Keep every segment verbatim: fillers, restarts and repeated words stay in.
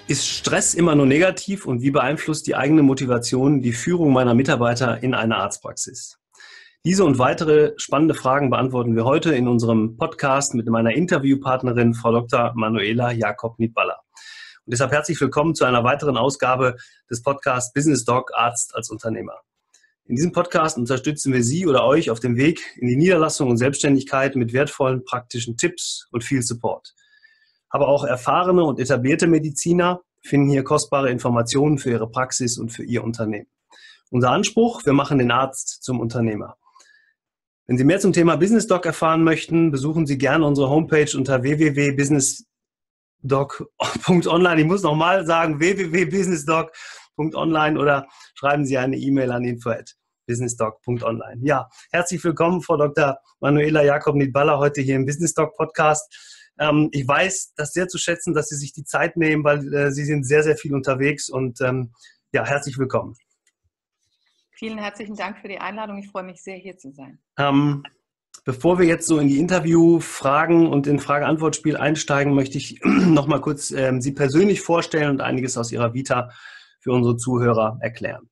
Ist Stress immer nur negativ und wie beeinflusst die eigene Motivation die Führung meiner Mitarbeiter in einer Arztpraxis? Diese und weitere spannende Fragen beantworten wir heute in unserem Podcast mit meiner Interviewpartnerin, Frau Doktor Manuela Jakob-Niedballer. Und deshalb herzlich willkommen zu einer weiteren Ausgabe des Podcasts Business Doc Arzt als Unternehmer. In diesem Podcast unterstützen wir Sie oder euch auf dem Weg in die Niederlassung und Selbstständigkeit mit wertvollen praktischen Tipps und viel Support. Aber auch erfahrene und etablierte Mediziner finden hier kostbare Informationen für ihre Praxis und für ihr Unternehmen. Unser Anspruch: Wir machen den Arzt zum Unternehmer. Wenn Sie mehr zum Thema Business Doc erfahren möchten, besuchen Sie gerne unsere Homepage unter w w w punkt business doc punkt online. Ich muss nochmal sagen, w w w punkt business doc punkt online oder schreiben Sie eine E-Mail an info at business doc punkt online. Ja, herzlich willkommen, Frau Doktor Manuela Jakob-Niedballer, heute hier im Business Doc Podcast. Ähm, ich weiß das sehr zu schätzen, dass Sie sich die Zeit nehmen, weil äh, Sie sind sehr, sehr viel unterwegs und ähm, ja, herzlich willkommen. Vielen herzlichen Dank für die Einladung. Ich freue mich sehr, hier zu sein. Ähm, bevor wir jetzt so in die Interviewfragen und in Frage-Antwort-Spiel einsteigen, möchte ich noch mal kurz ähm, Sie persönlich vorstellen und einiges aus Ihrer Vita für unsere Zuhörer erklären.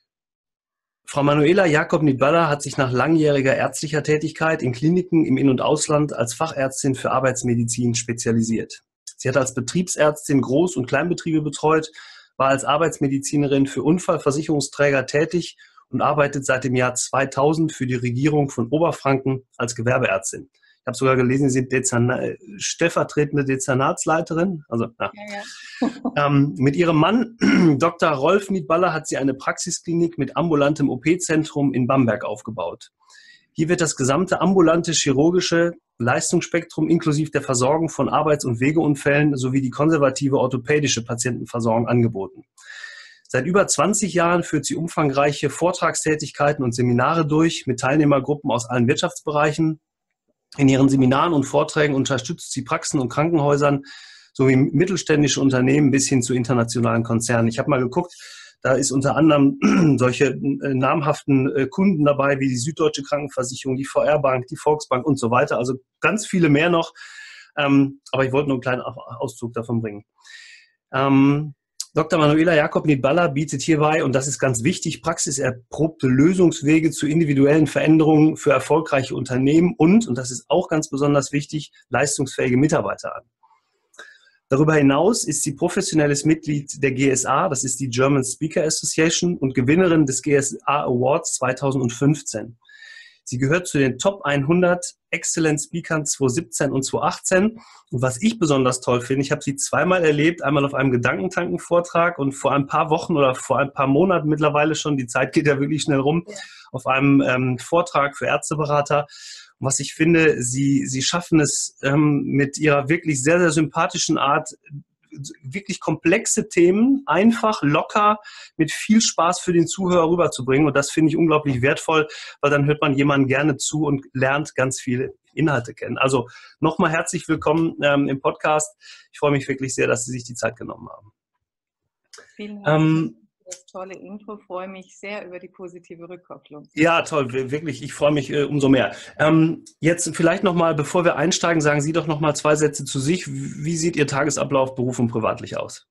Frau Manuela Jakob-Niedballer hat sich nach langjähriger ärztlicher Tätigkeit in Kliniken im In- und Ausland als Fachärztin für Arbeitsmedizin spezialisiert. Sie hat als Betriebsärztin Groß- und Kleinbetriebe betreut, war als Arbeitsmedizinerin für Unfallversicherungsträger tätig und arbeitet seit dem Jahr zweitausend für die Regierung von Oberfranken als Gewerbeärztin. Ich habe sogar gelesen, Sie sind Dezerna- stellvertretende Dezernatsleiterin. Also, ja. Ja, ja. ähm, mit ihrem Mann, Doktor Rolf Niedballer, hat sie eine Praxisklinik mit ambulantem O P-Zentrum in Bamberg aufgebaut. Hier wird das gesamte ambulante chirurgische Leistungsspektrum inklusive der Versorgung von Arbeits- und Wegeunfällen sowie die konservative orthopädische Patientenversorgung angeboten. Seit über zwanzig Jahren führt sie umfangreiche Vortragstätigkeiten und Seminare durch mit Teilnehmergruppen aus allen Wirtschaftsbereichen. In ihren Seminaren und Vorträgen unterstützt sie Praxen und Krankenhäusern sowie mittelständische Unternehmen bis hin zu internationalen Konzernen. Ich habe mal geguckt, da ist unter anderem solche äh, namhaften äh, Kunden dabei wie die Süddeutsche Krankenversicherung, die V R-Bank, die Volksbank und so weiter. Also ganz viele mehr noch. Ähm, aber ich wollte nur einen kleinen Auszug davon bringen. Ähm, Doktor Manuela Jakob-Niedballer bietet hierbei, und das ist ganz wichtig, praxiserprobte Lösungswege zu individuellen Veränderungen für erfolgreiche Unternehmen und, und das ist auch ganz besonders wichtig, leistungsfähige Mitarbeiter an. Darüber hinaus ist sie professionelles Mitglied der G S A, das ist die German Speaker Association, und Gewinnerin des G S A Awards zweitausendfünfzehn. Sie gehört zu den Top hundert Excellent Speakern zweitausendsiebzehn und zweitausendachtzehn. Und was ich besonders toll finde, ich habe sie zweimal erlebt, einmal auf einem Gedankentanken-Vortrag und vor ein paar Wochen oder vor ein paar Monaten mittlerweile schon, die Zeit geht ja wirklich schnell rum, ja, auf einem ähm, Vortrag für Ärzteberater. Und was ich finde, sie, sie schaffen es ähm, mit ihrer wirklich sehr, sehr sympathischen Art, wirklich komplexe Themen einfach, locker, mit viel Spaß für den Zuhörer rüberzubringen. Und das finde ich unglaublich wertvoll, weil dann hört man jemandem gerne zu und lernt ganz viele Inhalte kennen. Also nochmal herzlich willkommen ähm, im Podcast. Ich freue mich wirklich sehr, dass Sie sich die Zeit genommen haben. Vielen herzlichen Dank für das tolle Intro. Ich freue mich sehr über die positive Rückkopplung. Ja, toll, wirklich. Ich freue mich äh, umso mehr. Ähm, jetzt vielleicht nochmal, bevor wir einsteigen, sagen Sie doch nochmal zwei Sätze zu sich. Wie sieht Ihr Tagesablauf beruf- und privatlich aus?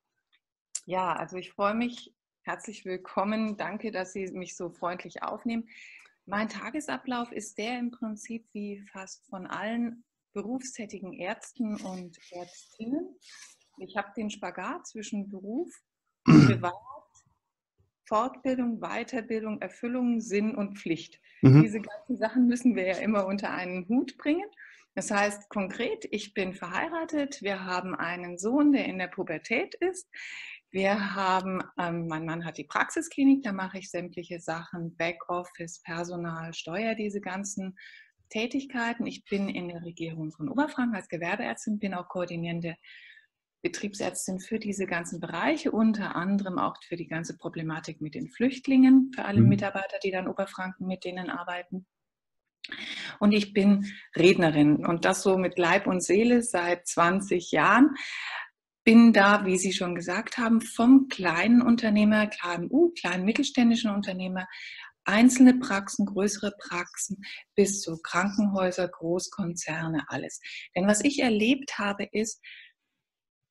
Ja, also ich freue mich. Herzlich willkommen. Danke, dass Sie mich so freundlich aufnehmen. Mein Tagesablauf ist der im Prinzip wie fast von allen berufstätigen Ärzten und Ärztinnen. Ich habe den Spagat zwischen Beruf, Privat, Fortbildung, Weiterbildung, Erfüllung, Sinn und Pflicht. Mhm. Diese ganzen Sachen müssen wir ja immer unter einen Hut bringen. Das heißt konkret, ich bin verheiratet, wir haben einen Sohn, der in der Pubertät ist. Wir haben, ähm, mein Mann hat die Praxisklinik, da mache ich sämtliche Sachen, Backoffice, Personal, Steuer, diese ganzen Tätigkeiten. Ich bin in der Regierung von Oberfranken als Gewerbeärztin, bin auch koordinierende Betriebsärztin für diese ganzen Bereiche, unter anderem auch für die ganze Problematik mit den Flüchtlingen, für alle mhm. Mitarbeiter, die dann Oberfranken mit denen arbeiten. Und ich bin Rednerin und das so mit Leib und Seele seit zwanzig Jahren. Bin da, wie Sie schon gesagt haben, vom kleinen Unternehmer, K M U, kleinen mittelständischen Unternehmer, einzelne Praxen, größere Praxen bis zu Krankenhäuser, Großkonzerne, alles. Denn was ich erlebt habe, ist,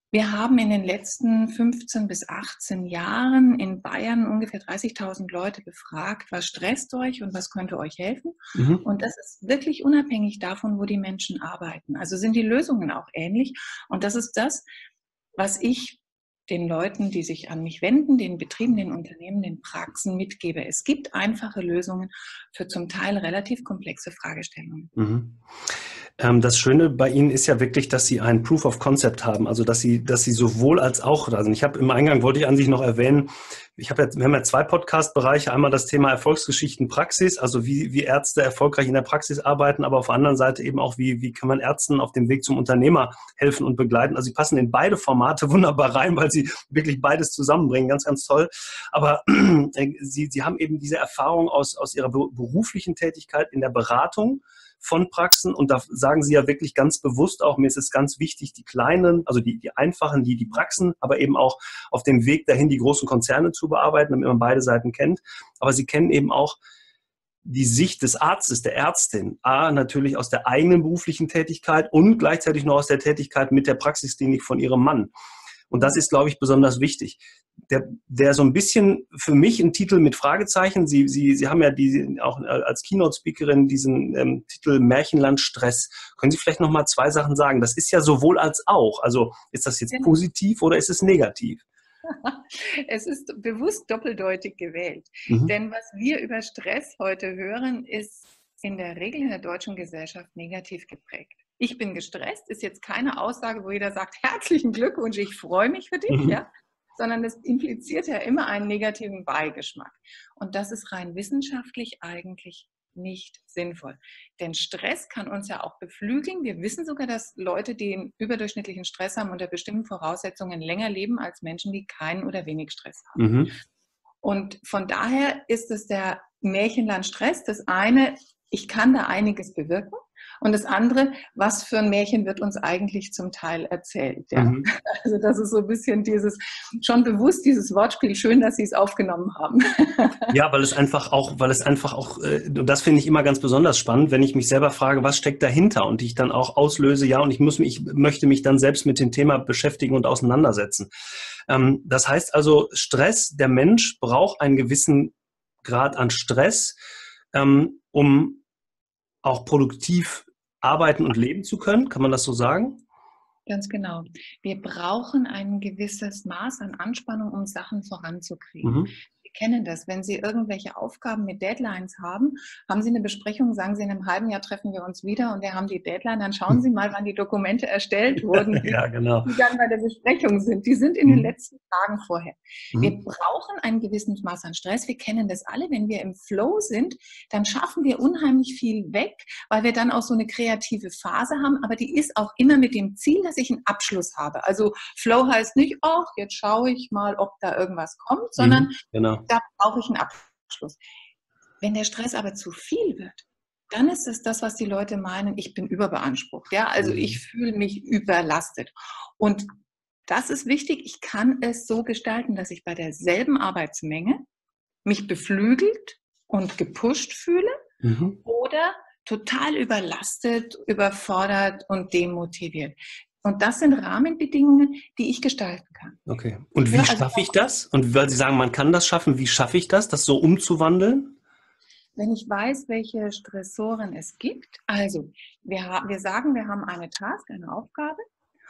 Wir haben in den letzten fünfzehn bis achtzehn Jahren in Bayern ungefähr dreißigtausend Leute befragt, was stresst euch und was könnte euch helfen. Mhm. Und das ist wirklich unabhängig davon, wo die Menschen arbeiten. Also sind die Lösungen auch ähnlich. Und das ist das, was ich den Leuten, die sich an mich wenden, den Betrieben, den Unternehmen, den Praxen mitgebe. Es gibt einfache Lösungen für zum Teil relativ komplexe Fragestellungen. Mhm. Das Schöne bei Ihnen ist ja wirklich, dass Sie ein Proof of Concept haben, also dass Sie, dass Sie sowohl als auch, also ich habe im Eingang, wollte ich an sich noch erwähnen, ich habe jetzt, wir haben ja zwei Podcast-Bereiche, einmal das Thema Erfolgsgeschichten Praxis, also wie, wie Ärzte erfolgreich in der Praxis arbeiten, aber auf der anderen Seite eben auch, wie, wie kann man Ärzten auf dem Weg zum Unternehmer helfen und begleiten. Also Sie passen in beide Formate wunderbar rein, weil Sie wirklich beides zusammenbringen, ganz, ganz toll. Aber äh, Sie, Sie haben eben diese Erfahrung aus, aus Ihrer beruflichen Tätigkeit in der Beratung von Praxen, und da sagen Sie ja wirklich ganz bewusst auch, mir ist es ganz wichtig, die kleinen, also die, die einfachen, die, die Praxen, aber eben auch auf dem Weg dahin die großen Konzerne zu bearbeiten, damit man beide Seiten kennt. Aber Sie kennen eben auch die Sicht des Arztes, der Ärztin, A, natürlich aus der eigenen beruflichen Tätigkeit und gleichzeitig noch aus der Tätigkeit mit der Praxisklinik von Ihrem Mann. Und das ist, glaube ich, besonders wichtig. Der, der so ein bisschen für mich ein Titel mit Fragezeichen, Sie, Sie, Sie haben ja die, auch als Keynote-Speakerin diesen ähm, Titel Märchenland-Stress. Können Sie vielleicht noch mal zwei Sachen sagen? Das ist ja sowohl als auch. Also ist das jetzt positiv oder ist es negativ? Es ist bewusst doppeldeutig gewählt. Mhm. Denn was wir über Stress heute hören, ist in der Regel in der deutschen Gesellschaft negativ geprägt. Ich bin gestresst, ist jetzt keine Aussage, wo jeder sagt, herzlichen Glückwunsch, ich freue mich für dich, Mhm. ja, sondern das impliziert ja immer einen negativen Beigeschmack. Und das ist rein wissenschaftlich eigentlich nicht sinnvoll. Denn Stress kann uns ja auch beflügeln. Wir wissen sogar, dass Leute, die einen überdurchschnittlichen Stress haben, unter bestimmten Voraussetzungen länger leben als Menschen, die keinen oder wenig Stress haben. Mhm. Und von daher ist es der Märchenland Stress. Das eine, ich kann da einiges bewirken. Und das andere, was für ein Märchen wird uns eigentlich zum Teil erzählt. Ja? Mhm. Also das ist so ein bisschen dieses, schon bewusst dieses Wortspiel, schön, dass Sie es aufgenommen haben. Ja, weil es einfach auch, weil es einfach auch, und das finde ich immer ganz besonders spannend, wenn ich mich selber frage, was steckt dahinter, und ich dann auch auslöse, ja, und ich muss mich, ich möchte mich dann selbst mit dem Thema beschäftigen und auseinandersetzen. Ähm, das heißt also, Stress, der Mensch braucht einen gewissen Grad an Stress, ähm, um auch produktiv arbeiten und leben zu können. Kann man das so sagen? Ganz genau. Wir brauchen ein gewisses Maß an Anspannung, um Sachen voranzukriegen. Mhm. Sie kennen das. Wenn Sie irgendwelche Aufgaben mit Deadlines haben, haben Sie eine Besprechung, sagen Sie, in einem halben Jahr treffen wir uns wieder und wir haben die Deadline, dann schauen Sie mal, wann die Dokumente erstellt wurden, die, Ja, genau. die dann bei der Besprechung sind. Die sind in Mhm. den letzten Tagen vorher. Mhm. Wir brauchen ein gewisses Maß an Stress. Wir kennen das alle. Wenn wir im Flow sind, dann schaffen wir unheimlich viel weg, weil wir dann auch so eine kreative Phase haben, aber die ist auch immer mit dem Ziel, dass ich einen Abschluss habe. Also Flow heißt nicht, ach, jetzt schaue ich mal, ob da irgendwas kommt, sondern Mhm. Genau. da brauche ich einen Abschluss. Wenn der Stress aber zu viel wird, dann ist es das, was die Leute meinen, ich bin überbeansprucht. Ja? Also Mhm. ich fühle mich überlastet. Und das ist wichtig, ich kann es so gestalten, dass ich bei derselben Arbeitsmenge mich beflügelt und gepusht fühle Mhm. oder total überlastet, überfordert und demotiviert. Und das sind Rahmenbedingungen, die ich gestalten kann. Okay. Und wie Ja, also schaffe ich das? Und weil Sie sagen, man kann das schaffen, wie schaffe ich das, das so umzuwandeln? wenn ich weiß, welche Stressoren es gibt, also wir, ha- wir sagen, wir haben eine Task, eine Aufgabe,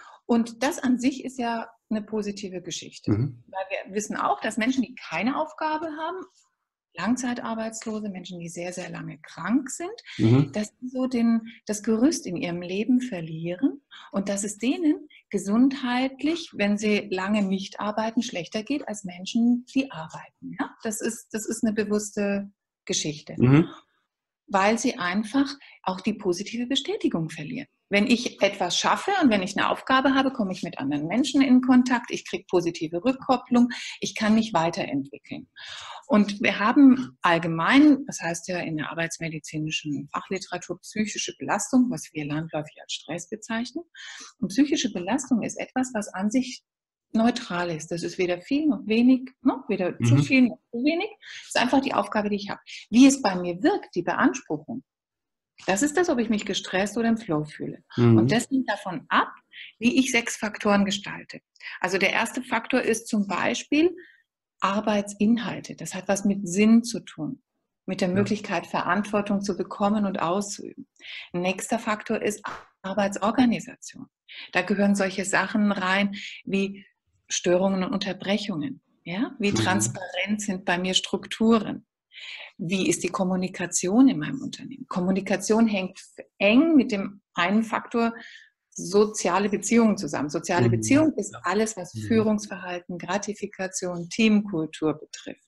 und das an sich ist ja eine positive Geschichte. Mhm. Weil wir wissen auch, dass Menschen, die keine Aufgabe haben, Langzeitarbeitslose, Menschen, die sehr, sehr lange krank sind, Mhm. dass sie so den, das Gerüst in ihrem Leben verlieren und dass es denen gesundheitlich, wenn sie lange nicht arbeiten, schlechter geht als Menschen, die arbeiten. Ja? Das ist, das ist eine bewusste Geschichte, Mhm. weil sie einfach auch die positive Bestätigung verlieren. Wenn ich etwas schaffe und wenn ich eine Aufgabe habe, komme ich mit anderen Menschen in Kontakt, ich kriege positive Rückkopplung, ich kann mich weiterentwickeln. Und wir haben allgemein, das heißt ja in der arbeitsmedizinischen Fachliteratur, psychische Belastung, was wir landläufig als Stress bezeichnen. Und psychische Belastung ist etwas, was an sich neutral ist. Das ist weder viel noch wenig, noch weder Mhm. zu viel noch zu wenig. Das ist einfach die Aufgabe, die ich habe. Wie es bei mir wirkt, die Beanspruchung, das ist das, ob ich mich gestresst oder im Flow fühle. Mhm. Und das hängt davon ab, wie ich sechs Faktoren gestalte. Also der erste Faktor ist zum Beispiel Arbeitsinhalte. Das hat was mit Sinn zu tun, mit der Möglichkeit, Verantwortung zu bekommen und auszuüben. Ein nächster Faktor ist Arbeitsorganisation. Da gehören solche Sachen rein wie Störungen und Unterbrechungen. Ja? Wie transparent sind bei mir Strukturen? Wie ist die Kommunikation in meinem Unternehmen? Kommunikation hängt eng mit dem einen Faktor soziale Beziehungen zusammen. Soziale Mhm. Beziehung ist Ja. alles, was Mhm. Führungsverhalten, Gratifikation, Teamkultur betrifft.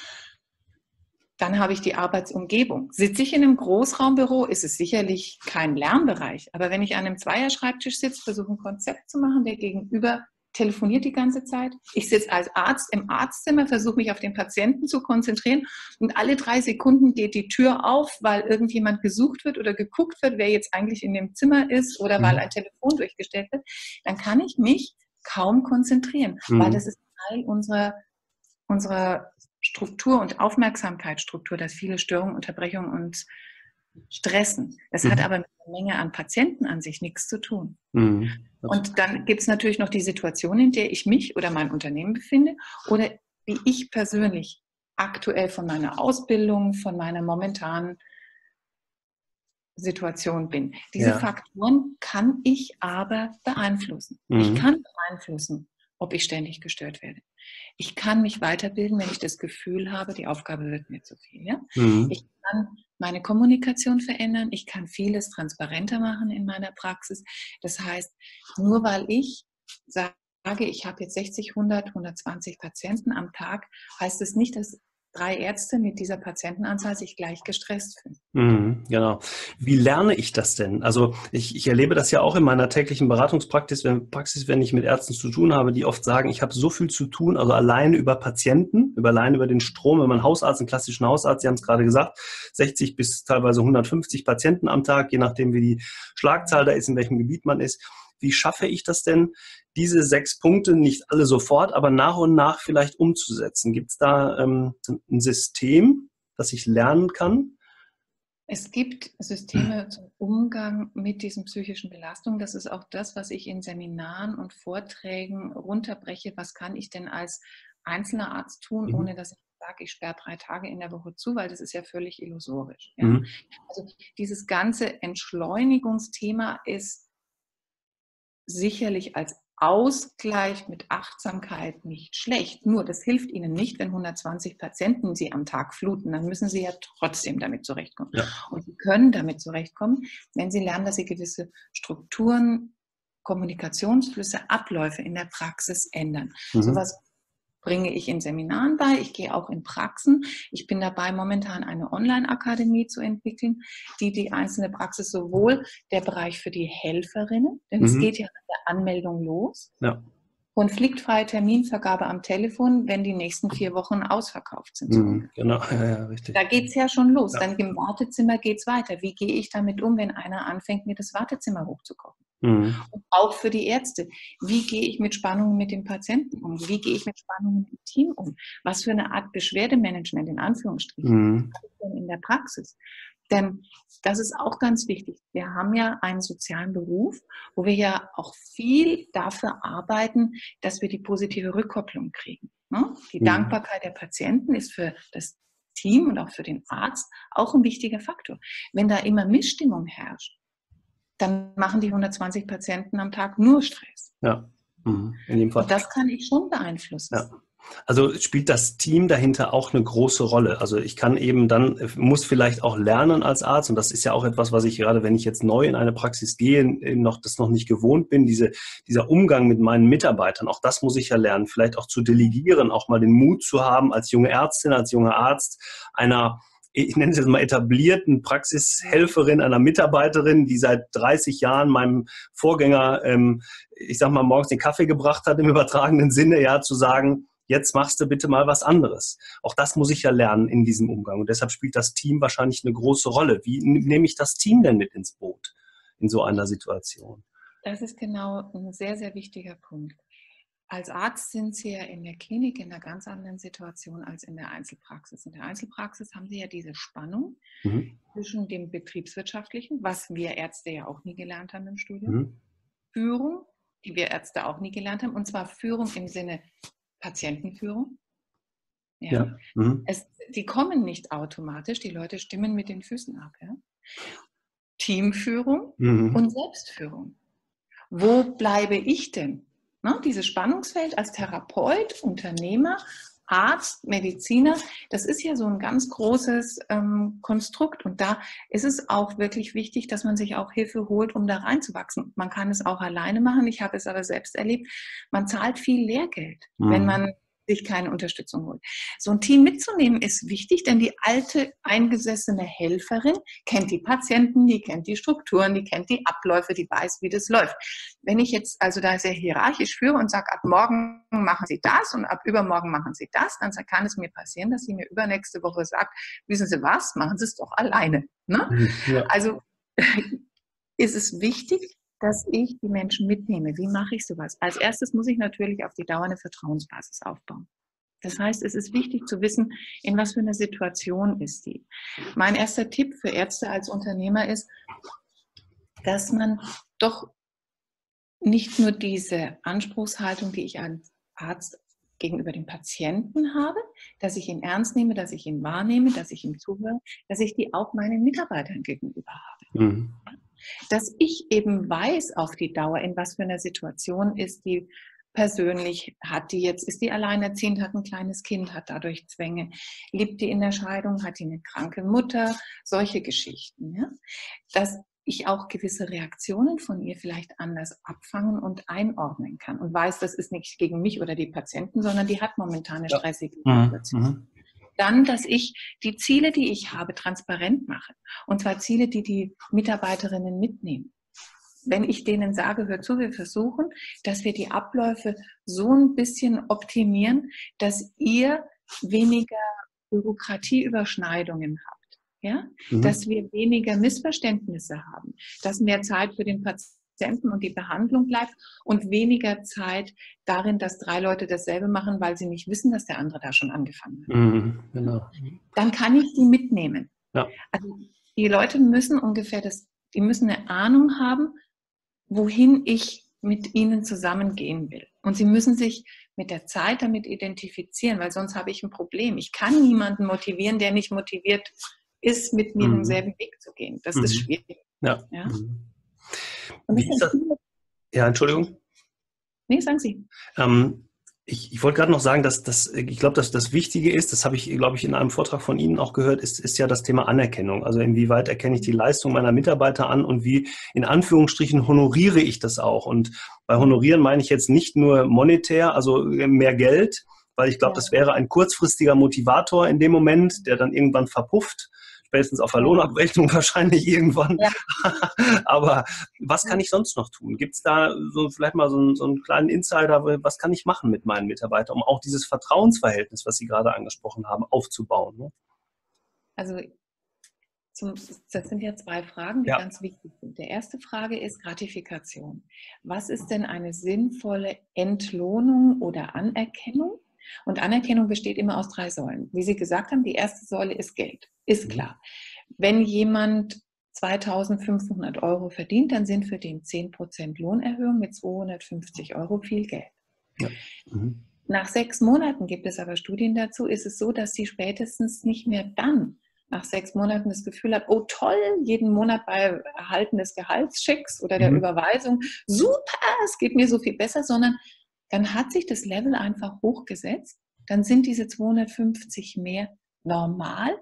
Dann habe ich die Arbeitsumgebung. Sitze ich in einem Großraumbüro, ist es sicherlich kein Lernbereich. Aber wenn ich an einem Zweierschreibtisch sitze, versuche ein Konzept zu machen, der Gegenüber telefoniert die ganze Zeit. Ich sitze als Arzt im Arztzimmer, versuche mich auf den Patienten zu konzentrieren und alle drei Sekunden geht die Tür auf, weil irgendjemand gesucht wird oder geguckt wird, wer jetzt eigentlich in dem Zimmer ist oder weil ein Telefon durchgestellt wird. Dann kann ich mich kaum konzentrieren, Mhm. weil das ist Teil unserer, unserer Struktur und Aufmerksamkeitsstruktur, dass viele Störungen, Unterbrechungen uns stressen. Das Mhm. hat aber mit der Menge an Patienten an sich nichts zu tun. Mhm. Und dann gibt es natürlich noch die Situation, in der ich mich oder mein Unternehmen befinde oder wie ich persönlich aktuell von meiner Ausbildung, von meiner momentanen Situation bin. Diese Ja. Faktoren kann ich aber beeinflussen. Mhm. Ich kann beeinflussen, ob ich ständig gestört werde. Ich kann mich weiterbilden, wenn ich das Gefühl habe, die Aufgabe wird mir zu viel. Ja? Mhm. Ich kann meine Kommunikation verändern. Ich kann vieles transparenter machen in meiner Praxis. Das heißt, nur weil ich sage, ich habe jetzt sechzig, hundert, hundertzwanzig Patienten am Tag, heißt es nicht, dass drei Ärzte mit dieser Patientenanzahl sich gleich gestresst fühlen. Mhm, genau. Wie lerne ich das denn? Also ich, ich erlebe das ja auch in meiner täglichen Beratungspraxis, wenn, Praxis, wenn ich mit Ärzten zu tun habe, die oft sagen, ich habe so viel zu tun, also alleine über Patienten, über allein über den Strom, wenn man Hausarzt, einen klassischen Hausarzt, Sie haben es gerade gesagt, sechzig bis teilweise hundertfünfzig Patienten am Tag, je nachdem wie die Schlagzahl da ist, in welchem Gebiet man ist. Wie schaffe ich das denn, diese sechs Punkte nicht alle sofort, aber nach und nach vielleicht umzusetzen? Gibt es da ähm, ein System, das ich lernen kann? Es gibt Systeme zum Umgang mit diesen psychischen Belastungen. Das ist auch das, was ich in Seminaren und Vorträgen runterbreche. Was kann ich denn als einzelner Arzt tun, Mhm. ohne dass ich sage, ich sperre drei Tage in der Woche zu, weil das ist ja völlig illusorisch. Ja? Mhm. Also dieses ganze Entschleunigungsthema ist sicherlich als Ausgleich mit Achtsamkeit nicht schlecht. Nur das hilft Ihnen nicht, wenn hundertzwanzig Patienten Sie am Tag fluten. Dann müssen Sie ja trotzdem damit zurechtkommen. Ja. Und Sie können damit zurechtkommen, wenn Sie lernen, dass Sie gewisse Strukturen, Kommunikationsflüsse, Abläufe in der Praxis ändern. Mhm. Sowas bringe ich in Seminaren bei, ich gehe auch in Praxen. Ich bin dabei, momentan eine Online-Akademie zu entwickeln, die die einzelne Praxis sowohl der Bereich für die Helferinnen, denn es Mhm. geht ja mit der Anmeldung los, Ja. konfliktfreie Terminvergabe am Telefon, wenn die nächsten vier Wochen ausverkauft sind. Mhm. Genau, ja, ja, richtig. Da geht es ja schon los. Ja. Dann im Wartezimmer geht es weiter. Wie gehe ich damit um, wenn einer anfängt, mir das Wartezimmer hochzukochen? Mhm. Und auch für die Ärzte. Wie gehe ich mit Spannungen mit dem Patienten um? Wie gehe ich mit Spannungen im Team um? Was für eine Art Beschwerdemanagement in Anführungsstrichen Mhm. habe ich denn in der Praxis? Denn das ist auch ganz wichtig. Wir haben ja einen sozialen Beruf, wo wir ja auch viel dafür arbeiten, dass wir die positive Rückkopplung kriegen. Die Mhm. Dankbarkeit der Patienten ist für das Team und auch für den Arzt auch ein wichtiger Faktor. Wenn da immer Missstimmung herrscht, dann machen die hundertzwanzig Patienten am Tag nur Stress. Ja, mhm. In dem Fall. Und das kann ich schon beeinflussen. Ja. Also spielt das Team dahinter auch eine große Rolle. Also ich kann eben dann, muss vielleicht auch lernen als Arzt, und das ist ja auch etwas, was ich gerade, wenn ich jetzt neu in eine Praxis gehe, noch das noch nicht gewohnt bin, diese, dieser Umgang mit meinen Mitarbeitern, auch das muss ich ja lernen, vielleicht auch zu delegieren, auch mal den Mut zu haben, als junge Ärztin, als junger Arzt einer, ich nenne es jetzt mal etablierten Praxishelferin, einer Mitarbeiterin, die seit dreißig Jahren meinem Vorgänger, ähm, ich sag mal, morgens den Kaffee gebracht hat, im übertragenen Sinne, ja, zu sagen, jetzt machst du bitte mal was anderes. Auch das muss ich ja lernen in diesem Umgang. Und deshalb spielt das Team wahrscheinlich eine große Rolle. Wie nehme ich das Team denn mit ins Boot in so einer Situation? Das ist genau ein sehr, sehr wichtiger Punkt. Als Arzt sind Sie ja in der Klinik in einer ganz anderen Situation als in der Einzelpraxis. In der Einzelpraxis haben Sie ja diese Spannung mhm. zwischen dem Betriebswirtschaftlichen, was wir Ärzte ja auch nie gelernt haben im Studium, mhm. Führung die wir Ärzte auch nie gelernt haben, und zwar Führung im Sinne Patientenführung. Ja. Ja. Mhm. Es, die kommen nicht automatisch, die Leute stimmen mit den Füßen ab. Ja? Teamführung Mhm. und Selbstführung. Wo bleibe ich denn? Ne? Dieses Spannungsfeld als Therapeut, Unternehmer, Arzt, Mediziner, das ist ja so ein ganz großes ähm, Konstrukt. Und da ist es auch wirklich wichtig, dass man sich auch Hilfe holt, um da reinzuwachsen. Man kann es auch alleine machen. Ich habe es aber selbst erlebt. Man zahlt viel Lehrgeld, Mhm. wenn man sich keine Unterstützung holt. So ein Team mitzunehmen ist wichtig, denn die alte, eingesessene Helferin kennt die Patienten, die kennt die Strukturen, die kennt die Abläufe, die weiß, wie das läuft. Wenn ich jetzt also da sehr hierarchisch führe und sage, ab morgen machen Sie das und ab übermorgen machen Sie das, dann kann es mir passieren, dass sie mir übernächste Woche sagt, wissen Sie was, machen Sie es doch alleine. Ne? Mhm. Ja. Also ist es wichtig, dass ich die Menschen mitnehme. Wie mache ich sowas? Als erstes muss ich natürlich auf die Dauer eine Vertrauensbasis aufbauen. Das heißt, es ist wichtig zu wissen, in was für einer Situation ist die. Mein erster Tipp für Ärzte als Unternehmer ist, dass man doch nicht nur diese Anspruchshaltung, die ich als Arzt gegenüber dem Patienten habe, dass ich ihn ernst nehme, dass ich ihn wahrnehme, dass ich ihm zuhöre, dass ich die auch meinen Mitarbeitern gegenüber habe. Mhm. Dass ich eben weiß auf die Dauer, in was für einer Situation ist die persönlich, hat die jetzt, ist die alleinerziehend, hat ein kleines Kind, hat dadurch Zwänge, lebt die in der Scheidung, hat die eine kranke Mutter, solche Geschichten. Ja? Dass ich auch gewisse Reaktionen von ihr vielleicht anders abfangen und einordnen kann und weiß, das ist nicht gegen mich oder die Patienten, sondern die hat momentan eine stressige Situation. Mhm. Dann, dass ich die Ziele, die ich habe, transparent mache. Und zwar Ziele, die die Mitarbeiterinnen mitnehmen. Wenn ich denen sage, hör zu, wir versuchen, dass wir die Abläufe so ein bisschen optimieren, dass ihr weniger Bürokratieüberschneidungen habt. Ja? Mhm. Dass wir weniger Missverständnisse haben, dass mehr Zeit für den Patienten und die Behandlung bleibt und weniger Zeit darin, dass drei Leute dasselbe machen, weil sie nicht wissen, dass der andere da schon angefangen hat. Mhm. Genau. Dann kann ich die mitnehmen. Ja. Also die Leute müssen ungefähr das, die müssen eine Ahnung haben, wohin ich mit ihnen zusammengehen will. Und sie müssen sich mit der Zeit damit identifizieren, weil sonst habe ich ein Problem. Ich kann niemanden motivieren, der nicht motiviert ist, mit mir Mhm. denselben Weg zu gehen. Das Mhm. ist schwierig. Ja. Ja? Mhm. Und Wie ist das? Ja, Entschuldigung. Nee, sagen Sie. Ähm, ich, ich wollte gerade noch sagen, dass das, ich glaube, dass das Wichtige ist, das habe ich, glaube ich, in einem Vortrag von Ihnen auch gehört, ist, ist ja das Thema Anerkennung. Also inwieweit erkenne ich die Leistung meiner Mitarbeiter an und wie in Anführungsstrichen honoriere ich das auch. Und bei honorieren meine ich jetzt nicht nur monetär, also mehr Geld, weil ich glaube, Ja. das wäre ein kurzfristiger Motivator in dem Moment, der dann irgendwann verpufft. Spätestens auf der Lohnabrechnung wahrscheinlich irgendwann. Ja. Aber was kann ich sonst noch tun? Gibt es da so vielleicht mal so einen, so einen kleinen Insider, was kann ich machen mit meinen Mitarbeitern, um auch dieses Vertrauensverhältnis, was Sie gerade angesprochen haben, aufzubauen? Ne? Also zum, das sind ja zwei Fragen, die Ja. ganz wichtig sind. Die erste Frage ist Gratifikation. Was ist denn eine sinnvolle Entlohnung oder Anerkennung? Und Anerkennung besteht immer aus drei Säulen. Wie Sie gesagt haben, die erste Säule ist Geld. Ist klar. Wenn jemand zweitausendfünfhundert Euro verdient, dann sind für den zehn Prozent Lohnerhöhung mit zweihundertfünfzig Euro viel Geld. Ja. Mhm. Nach sechs Monaten gibt es aber Studien dazu, ist es so, dass sie spätestens nicht mehr dann nach sechs Monaten das Gefühl hat, oh toll, jeden Monat bei Erhalten des Gehaltschecks oder der mhm. Überweisung, super, es geht mir so viel besser, sondern dann hat sich das Level einfach hochgesetzt, dann sind diese zweihundertfünfzig mehr normal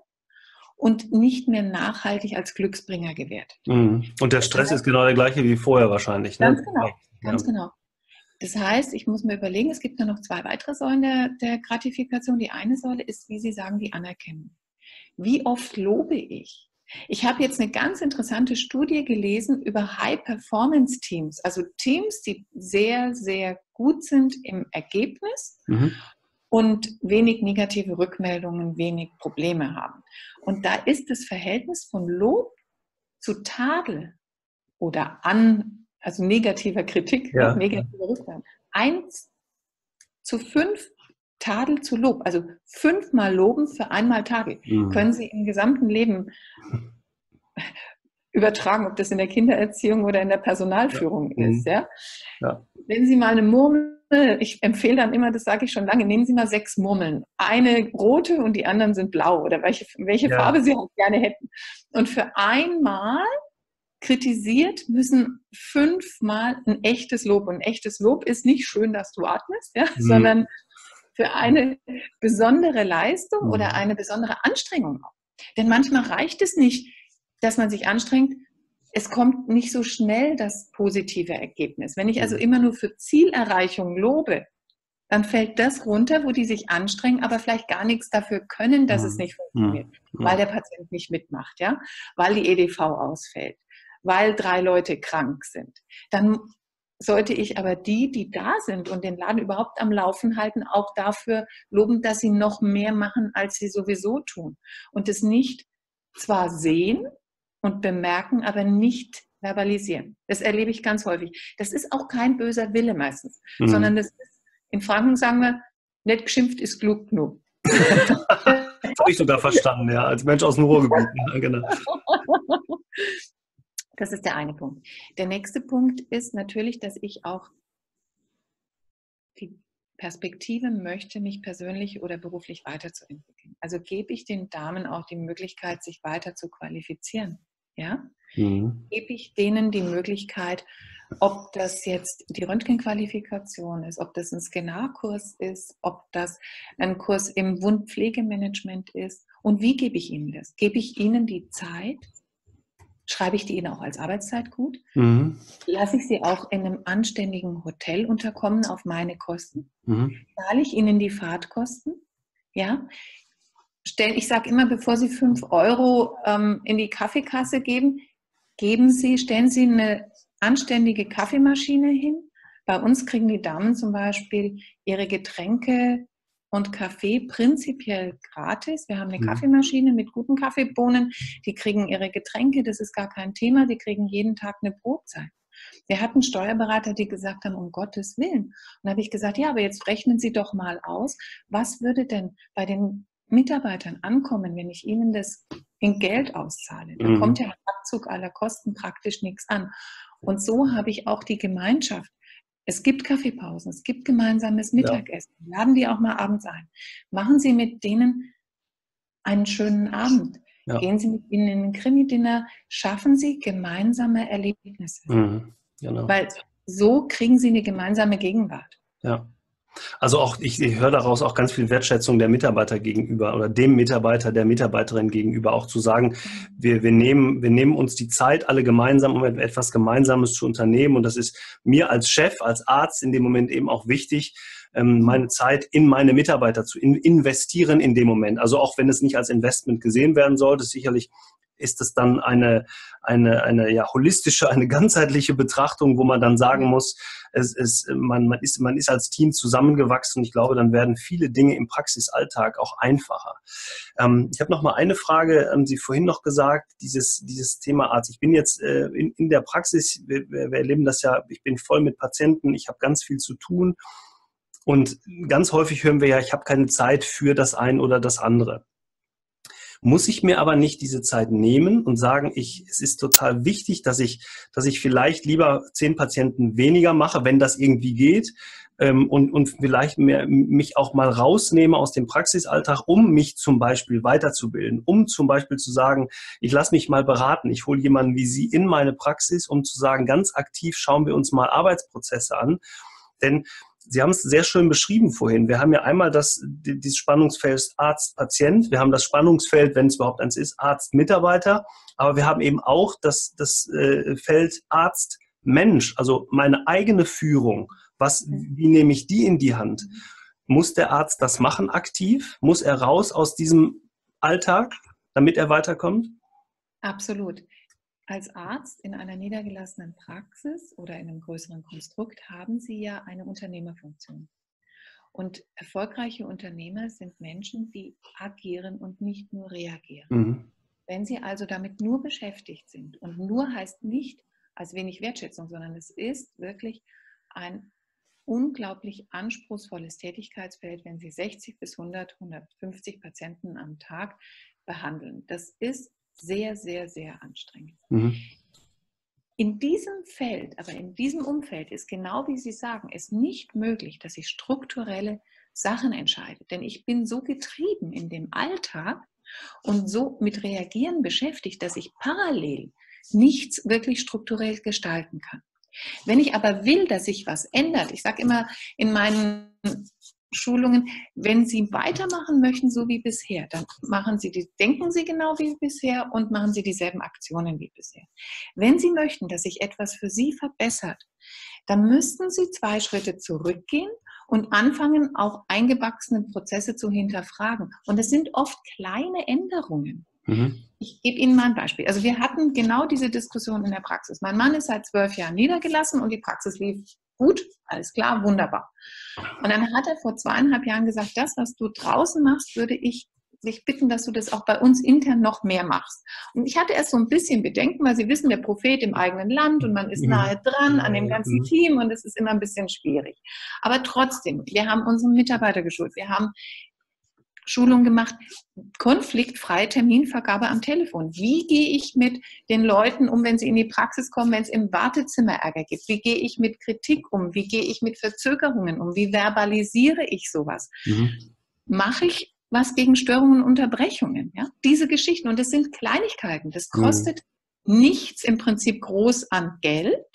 und nicht mehr nachhaltig als Glücksbringer gewertet. Mhm. Und der Stress das heißt, ist genau der gleiche wie vorher wahrscheinlich. Ne? Ganz genau, ganz ja. genau. Das heißt, ich muss mir überlegen, es gibt ja noch zwei weitere Säulen der, der Gratifikation. Die eine Säule ist, wie Sie sagen, die Anerkennung. Wie oft lobe ich? Ich habe jetzt eine ganz interessante Studie gelesen über High-Performance-Teams, also Teams, die sehr, sehr gut sind im Ergebnis mhm. und wenig negative Rückmeldungen, wenig Probleme haben. Und da ist das Verhältnis von Lob zu Tadel oder an, also negativer Kritik, ja. negative Rückmeldung, eins zu fünf Tadel zu Lob, also fünfmal loben für einmal Tadel. Mhm. Können Sie im gesamten Leben übertragen, ob das in der Kindererziehung oder in der Personalführung ja. ist. Ja? Ja. Wenn Sie mal eine Murmel, ich empfehle dann immer, das sage ich schon lange, nehmen Sie mal sechs Murmeln. Eine rote und die anderen sind blau oder welche, welche Ja. Farbe Sie halt gerne hätten. Und für einmal kritisiert müssen fünfmal ein echtes Lob. Und ein echtes Lob ist nicht schön, dass du atmest, ja, Mhm. sondern für eine besondere Leistung Mhm. oder eine besondere Anstrengung auch. Denn manchmal reicht es nicht, dass man sich anstrengt. Es kommt nicht so schnell das positive Ergebnis. Wenn ich also immer nur für Zielerreichung lobe, dann fällt das runter, wo die sich anstrengen, aber vielleicht gar nichts dafür können, dass es nicht funktioniert, Ja. weil der Patient nicht mitmacht, ja, weil die E D V ausfällt, weil drei Leute krank sind. Dann sollte ich aber die, die da sind und den Laden überhaupt am Laufen halten, auch dafür loben, dass sie noch mehr machen, als sie sowieso tun. Und es nicht zwar sehen und bemerken, aber nicht verbalisieren. Das erlebe ich ganz häufig. Das ist auch kein böser Wille meistens, Mhm. sondern das ist, in Franken sagen wir, nicht geschimpft ist klug genug. Das habe ich sogar verstanden, ja, als Mensch aus dem Ruhrgebiet. Ja, genau. Das ist der eine Punkt. Der nächste Punkt ist natürlich, dass ich auch die Perspektive möchte, mich persönlich oder beruflich weiterzuentwickeln. Also gebe ich den Damen auch die Möglichkeit, sich weiter zu qualifizieren. Ja? Mhm. Gebe ich denen die Möglichkeit, ob das jetzt die Röntgenqualifikation ist, ob das ein Skenarkurs ist, ob das ein Kurs im Wundpflegemanagement ist. Und wie gebe ich ihnen das? Gebe ich ihnen die Zeit? Schreibe ich die ihnen auch als Arbeitszeit gut? Mhm. Lasse ich sie auch in einem anständigen Hotel unterkommen auf meine Kosten? Mhm. Zahle ich ihnen die Fahrtkosten? Ja? Stell, ich sage immer, bevor Sie fünf Euro ähm, in die Kaffeekasse geben, geben Sie, stellen Sie eine anständige Kaffeemaschine hin. Bei uns kriegen die Damen zum Beispiel ihre Getränke und Kaffee prinzipiell gratis. Wir haben eine Kaffeemaschine mit guten Kaffeebohnen. Die kriegen ihre Getränke, das ist gar kein Thema. Die kriegen jeden Tag eine Brotzeit. Wir hatten Steuerberater, die gesagt haben, um Gottes Willen. Und da habe ich gesagt, ja, aber jetzt rechnen Sie doch mal aus, was würde denn bei den Mitarbeitern ankommen, wenn ich ihnen das in Geld auszahle? Da mhm. kommt ja ein Abzug aller Kosten praktisch nichts an. Und so habe ich auch die Gemeinschaft. Es gibt Kaffeepausen, es gibt gemeinsames Mittagessen. Ja. Laden die auch mal abends ein. Machen Sie mit denen einen schönen Abend. Ja. Gehen Sie mit ihnen in ein Krimi-Dinner. Schaffen Sie gemeinsame Erlebnisse. Mhm. Genau. Weil so kriegen Sie eine gemeinsame Gegenwart. Ja. Also auch, ich, ich höre daraus auch ganz viel Wertschätzung der Mitarbeiter gegenüber oder dem Mitarbeiter, der Mitarbeiterin gegenüber, auch zu sagen, wir, wir, nehmen, wir nehmen uns die Zeit alle gemeinsam, um etwas Gemeinsames zu unternehmen. Und das ist mir als Chef, als Arzt in dem Moment eben auch wichtig, meine Zeit in meine Mitarbeiter zu investieren in dem Moment. Also auch wenn es nicht als Investment gesehen werden sollte, sicherlich ist es dann eine, eine, eine ja, holistische, eine ganzheitliche Betrachtung, wo man dann sagen muss, es, es, man, man, ist, man ist als Team zusammengewachsen und ich glaube, dann werden viele Dinge im Praxisalltag auch einfacher. Ähm, ich habe noch mal eine Frage, haben Sie vorhin noch gesagt, dieses, dieses Thema Arzt. Ich bin jetzt äh, in, in der Praxis, wir, wir erleben das ja, ich bin voll mit Patienten, ich habe ganz viel zu tun und ganz häufig hören wir ja, ich habe keine Zeit für das ein oder das andere. Muss ich mir aber nicht diese Zeit nehmen und sagen, ich, es ist total wichtig, dass ich, dass ich vielleicht lieber zehn Patienten weniger mache, wenn das irgendwie geht, ähm, und, und vielleicht mehr, mich auch mal rausnehme aus dem Praxisalltag, um mich zum Beispiel weiterzubilden, um zum Beispiel zu sagen, ich lasse mich mal beraten, ich hole jemanden wie Sie in meine Praxis, um zu sagen, ganz aktiv schauen wir uns mal Arbeitsprozesse an, denn Sie haben es sehr schön beschrieben vorhin. Wir haben ja einmal das, dieses Spannungsfeld Arzt-Patient. Wir haben das Spannungsfeld, wenn es überhaupt eins ist, Arzt-Mitarbeiter. Aber wir haben eben auch das, das äh, Feld Arzt-Mensch, also meine eigene Führung. Was, wie nehme ich die in die Hand? Muss der Arzt das machen aktiv? Muss er raus aus diesem Alltag, damit er weiterkommt? Absolut. Als Arzt in einer niedergelassenen Praxis oder in einem größeren Konstrukt haben Sie ja eine Unternehmerfunktion. Und erfolgreiche Unternehmer sind Menschen, die agieren und nicht nur reagieren. Mhm. Wenn Sie also damit nur beschäftigt sind, und nur heißt nicht als wenig Wertschätzung, sondern es ist wirklich ein unglaublich anspruchsvolles Tätigkeitsfeld, wenn Sie sechzig bis hundert, hundertfünfzig Patienten am Tag behandeln. Das ist sehr, sehr, sehr anstrengend. Mhm. In diesem Feld, aber in diesem Umfeld ist genau wie Sie sagen, es nicht möglich, dass ich strukturelle Sachen entscheide. Denn ich bin so getrieben in dem Alltag und so mit Reagieren beschäftigt, dass ich parallel nichts wirklich strukturell gestalten kann. Wenn ich aber will, dass sich was ändert, ich sage immer in meinen Schulungen, wenn Sie weitermachen möchten, so wie bisher, dann machen Sie die, denken Sie genau wie bisher und machen Sie dieselben Aktionen wie bisher. Wenn Sie möchten, dass sich etwas für Sie verbessert, dann müssten Sie zwei Schritte zurückgehen und anfangen, auch eingewachsene Prozesse zu hinterfragen. Und es sind oft kleine Änderungen. Mhm. Ich gebe Ihnen mal ein Beispiel. Also wir hatten genau diese Diskussion in der Praxis. Mein Mann ist seit zwölf Jahren niedergelassen und die Praxis lief gut, alles klar, wunderbar. Und dann hat er vor zweieinhalb Jahren gesagt, das, was du draußen machst, würde ich dich bitten, dass du das auch bei uns intern noch mehr machst. Und ich hatte erst so ein bisschen Bedenken, weil Sie wissen, der Prophet im eigenen Land und man ist nahe dran an dem ganzen Team und es ist immer ein bisschen schwierig. Aber trotzdem, wir haben unsere Mitarbeiter geschult, wir haben Schulung gemacht, konfliktfreie Terminvergabe am Telefon. Wie gehe ich mit den Leuten um, wenn sie in die Praxis kommen, wenn es im Wartezimmer Ärger gibt? Wie gehe ich mit Kritik um? Wie gehe ich mit Verzögerungen um? Wie verbalisiere ich sowas? Mhm. Mache ich was gegen Störungen und Unterbrechungen? Ja? Diese Geschichten. Und das sind Kleinigkeiten. Das kostet mhm. nichts im Prinzip groß an Geld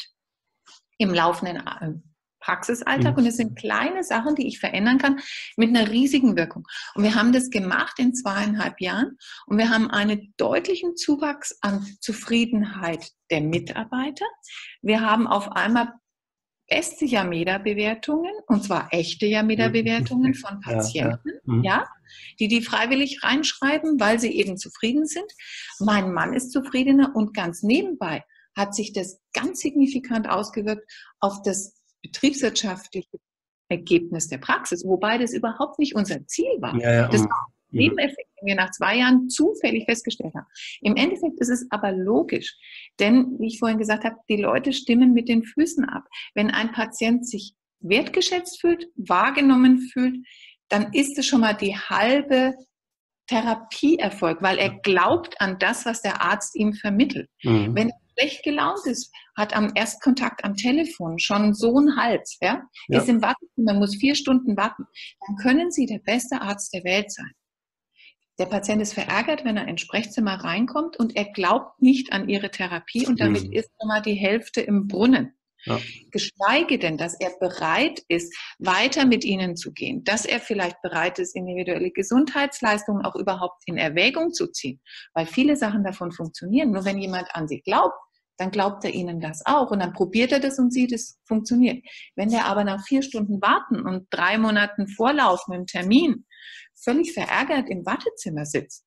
im laufenden Praxisalltag und es sind kleine Sachen, die ich verändern kann mit einer riesigen Wirkung. Und wir haben das gemacht in zweieinhalb Jahren und wir haben einen deutlichen Zuwachs an Zufriedenheit der Mitarbeiter. Wir haben auf einmal beste Yameda-Bewertungen und zwar echte Yameda-Bewertungen von Patienten, ja, ja. Mhm. ja, die die freiwillig reinschreiben, weil sie eben zufrieden sind. Mein Mann ist zufriedener und ganz nebenbei hat sich das ganz signifikant ausgewirkt auf das betriebswirtschaftliche Ergebnis der Praxis, wobei das überhaupt nicht unser Ziel war. Ja, ja. Das war ein Nebeneffekt, den wir nach zwei Jahren zufällig festgestellt haben. Im Endeffekt ist es aber logisch, denn, wie ich vorhin gesagt habe, die Leute stimmen mit den Füßen ab. Wenn ein Patient sich wertgeschätzt fühlt, wahrgenommen fühlt, dann ist es schon mal die halbe Therapieerfolg, weil er glaubt an das, was der Arzt ihm vermittelt. Mhm. Wenn er schlecht gelaunt ist, hat am Erstkontakt am Telefon schon so einen Hals, ja? Ja. Ist im Wartezimmer, muss vier Stunden warten, dann können Sie der beste Arzt der Welt sein. Der Patient ist verärgert, wenn er ins Sprechzimmer reinkommt und er glaubt nicht an Ihre Therapie und damit mhm. ist schon mal die Hälfte im Brunnen. Ja. Geschweige denn, dass er bereit ist, weiter mit Ihnen zu gehen, dass er vielleicht bereit ist, individuelle Gesundheitsleistungen auch überhaupt in Erwägung zu ziehen, weil viele Sachen davon funktionieren. Nur wenn jemand an Sie glaubt, dann glaubt er Ihnen das auch und dann probiert er das und sieht, es funktioniert. Wenn der aber nach vier Stunden Warten und drei Monaten Vorlauf mit dem Termin völlig verärgert im Wartezimmer sitzt,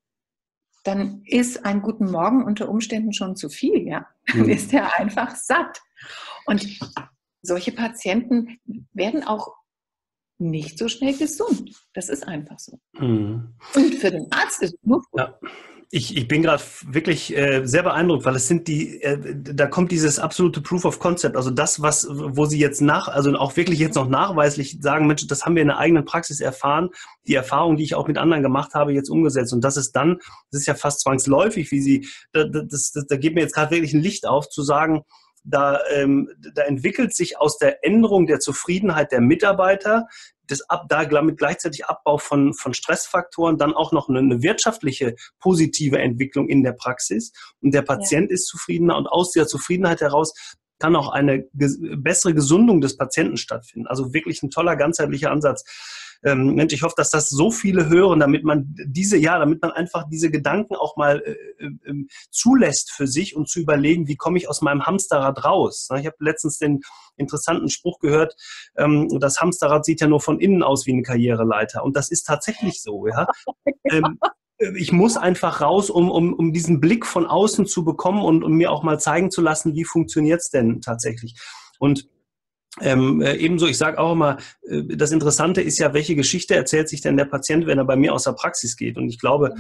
dann ist ein guten Morgen unter Umständen schon zu viel, ja. Dann mhm. ist er einfach satt. Und solche Patienten werden auch nicht so schnell gesund. Das ist einfach so. Mhm. Und für den Arzt ist es nur gut. Ja. Ich, ich bin gerade wirklich äh, sehr beeindruckt, weil es sind die, äh, da kommt dieses absolute Proof of Concept, also das, was, wo Sie jetzt nach, also auch wirklich jetzt noch nachweislich sagen, Mensch, das haben wir in der eigenen Praxis erfahren, die Erfahrung, die ich auch mit anderen gemacht habe, jetzt umgesetzt. Und das ist dann, das ist ja fast zwangsläufig, wie Sie, da, das, das, da geht mir jetzt gerade wirklich ein Licht auf, zu sagen, da, ähm, da entwickelt sich aus der Änderung der Zufriedenheit der Mitarbeiter, das Ab, da mit gleichzeitig Abbau von, von Stressfaktoren, dann auch noch eine, eine wirtschaftliche positive Entwicklung in der Praxis. Und der Patient ja. ist zufriedener und aus dieser Zufriedenheit heraus kann auch eine ges- bessere Gesundung des Patienten stattfinden. Also wirklich ein toller, ganzheitlicher Ansatz. Ähm, Mensch, ich hoffe, dass das so viele hören, damit man diese, ja, damit man einfach diese Gedanken auch mal äh, äh, zulässt für sich und zu überlegen, wie komme ich aus meinem Hamsterrad raus. Ich habe letztens den interessanten Spruch gehört, ähm, das Hamsterrad sieht ja nur von innen aus wie eine Karriereleiter. Und das ist tatsächlich so, ja. ähm, ich muss einfach raus, um, um, um diesen Blick von außen zu bekommen und um mir auch mal zeigen zu lassen, wie funktioniert es denn tatsächlich. Und Ähm, äh, ebenso, ich sage auch immer, äh, das Interessante ist ja, welche Geschichte erzählt sich denn der Patient, wenn er bei mir aus der Praxis geht? Und ich glaube,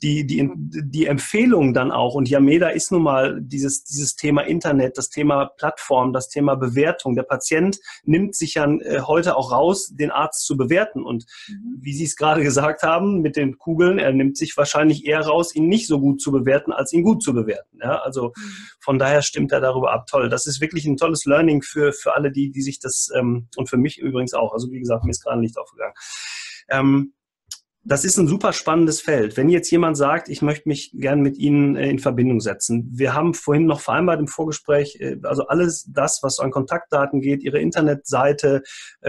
die, die, die Empfehlung dann auch, und Yameda ist nun mal dieses, dieses Thema Internet, das Thema Plattform, das Thema Bewertung. Der Patient nimmt sich ja heute auch raus, den Arzt zu bewerten. Und mhm. wie Sie es gerade gesagt haben, mit den Kugeln, er nimmt sich wahrscheinlich eher raus, ihn nicht so gut zu bewerten, als ihn gut zu bewerten. Ja, also mhm. von daher stimmt er darüber ab. Toll. Das ist wirklich ein tolles Learning für, für alle, die, die sich das, ähm, und für mich übrigens auch. Also wie gesagt, mir ist gerade ein Licht aufgegangen. Ähm, Das ist ein super spannendes Feld. Wenn jetzt jemand sagt, ich möchte mich gern mit Ihnen in Verbindung setzen. Wir haben vorhin noch vereinbart im Vorgespräch, also alles das, was an Kontaktdaten geht, Ihre Internetseite,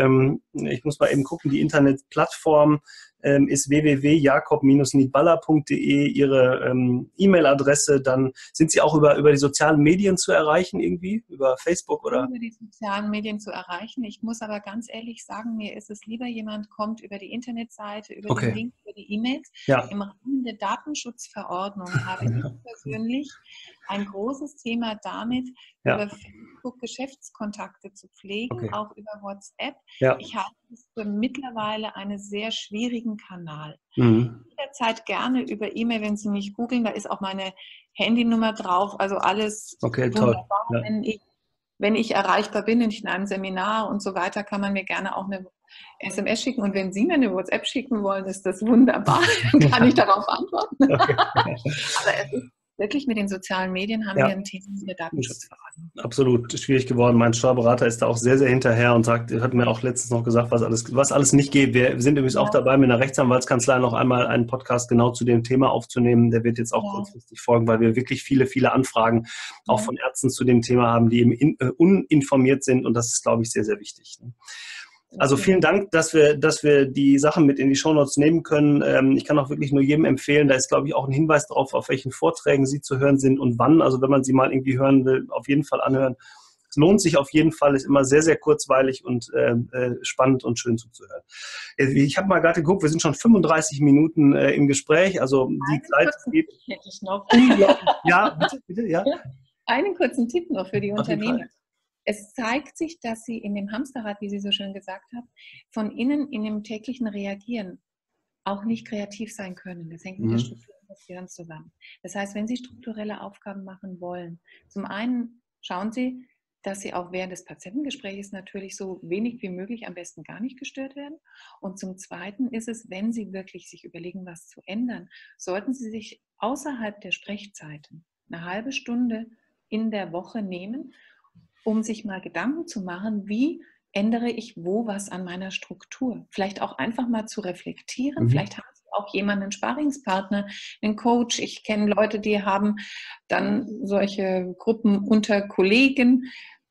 ich muss mal eben gucken, die Internetplattform ist w w w punkt jakob Bindestrich nietballer punkt de, Ihre ähm, E-Mail-Adresse. Dann sind Sie auch über, über die sozialen Medien zu erreichen irgendwie? Über Facebook oder? Über die sozialen Medien zu erreichen. Ich muss aber ganz ehrlich sagen, mir ist es lieber, jemand kommt über die Internetseite, über okay. den Link, über die E-Mails. Ja. Im Rahmen der Datenschutzverordnung habe ich persönlich ein großes Thema damit, ja. über Facebook Geschäftskontakte zu pflegen, okay. auch über WhatsApp. Ja. Ich halte es für mittlerweile einen sehr schwierigen Kanal. Mhm. Jederzeit gerne über E-Mail, wenn Sie mich googeln, da ist auch meine Handynummer drauf, also alles okay, wunderbar. Toll. Ja. Wenn ich, wenn ich erreichbar bin, in einem Seminar und so weiter, kann man mir gerne auch eine S M S schicken. Und wenn Sie mir eine WhatsApp schicken wollen, ist das wunderbar. Dann kann ich darauf antworten. Okay. Aber es ist wirklich mit den sozialen Medien haben ja. wir ein Thema mit der Datenschutzverordnung. Absolut schwierig geworden. Mein Steuerberater ist da auch sehr, sehr hinterher und sagt, hat mir auch letztens noch gesagt, was alles, was alles nicht geht. Wir sind übrigens ja. auch dabei, mit einer Rechtsanwaltskanzlei noch einmal einen Podcast genau zu dem Thema aufzunehmen. Der wird jetzt auch ja. kurzfristig folgen, weil wir wirklich viele, viele Anfragen auch ja. von Ärzten zu dem Thema haben, die eben in, äh, uninformiert sind. Und das ist, glaube ich, sehr, sehr wichtig. Also vielen Dank, dass wir, dass wir die Sachen mit in die Shownotes nehmen können. Ich kann auch wirklich nur jedem empfehlen, da ist, glaube ich, auch ein Hinweis drauf, auf welchen Vorträgen Sie zu hören sind und wann. Also wenn man sie mal irgendwie hören will, auf jeden Fall anhören. Es lohnt sich auf jeden Fall, ist immer sehr, sehr kurzweilig und äh, spannend und schön zuzuhören. Ich habe mal gerade geguckt, wir sind schon fünfunddreißig Minuten äh, im Gespräch. Also die Einen Zeit geht. Hätte ich noch. Ja, bitte, bitte, ja. Einen kurzen Tipp noch für die Unternehmen. Es zeigt sich, dass Sie in dem Hamsterrad, wie Sie so schön gesagt haben, von innen in dem täglichen Reagieren auch nicht kreativ sein können. Das hängt mit mhm. der Struktur des Gehirns zusammen. Das heißt, wenn Sie strukturelle Aufgaben machen wollen, zum einen schauen Sie, dass Sie auch während des Patientengesprächs natürlich so wenig wie möglich, am besten gar nicht gestört werden. Und zum Zweiten ist es, wenn Sie wirklich sich überlegen, was zu ändern, sollten Sie sich außerhalb der Sprechzeiten eine halbe Stunde in der Woche nehmen, um sich mal Gedanken zu machen, wie ändere ich wo was an meiner Struktur. Vielleicht auch einfach mal zu reflektieren. Mhm. Vielleicht haben Sie auch jemanden, einen Sparringspartner, einen Coach. Ich kenne Leute, die haben dann solche Gruppen unter Kollegen,